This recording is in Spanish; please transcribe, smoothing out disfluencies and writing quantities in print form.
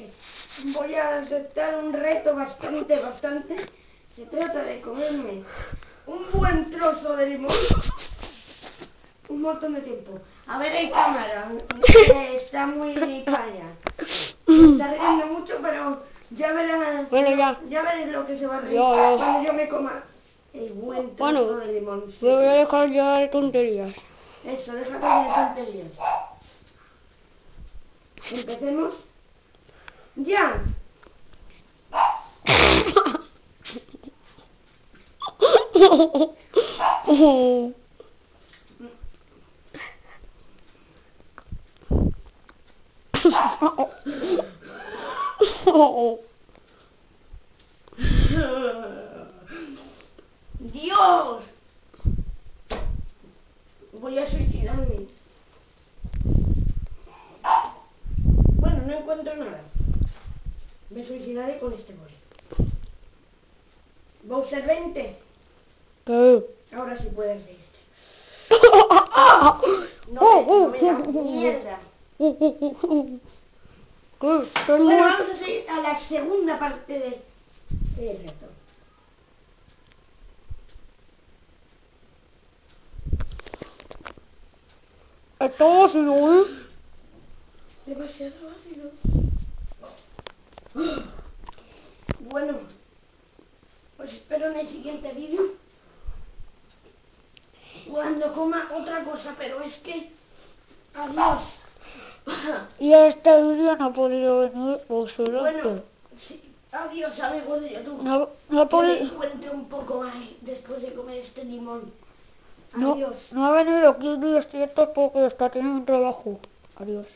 porque voy a aceptar un reto bastante. Se trata de comerme un buen trozo de limón un montón de tiempo. A ver, hay cámara, está muy caña. Se está riendo mucho, pero ya verás, Bueno, ya veréis lo que se va a reír Ya. cuando yo me coma el buen trozo de limón. Me voy a dejar ya de tonterías. Eso, déjate de tonterías. Empecemos. ¡Ya! ¡Dios! Voy a suicidarme. Bueno, no encuentro nada. Me suicidaré con este boli. Bowser 20. ¿Qué? Ahora sí puedes reírte. No me da mierda. ¿Qué? Bueno, vamos a seguir a la segunda parte del reto. Está ácido, ¿eh? Demasiado ácido. Bueno, os espero en el siguiente vídeo cuando coma otra cosa, pero es que... Adiós. Y este vídeo no ha podido venir por su Bueno, sí, adiós amigos de YouTube. No ha Que me podido... encuentre un poco más después de comer este limón. No, Adiós. no ha venido 15 días ciertos porque está teniendo un trabajo. Adiós.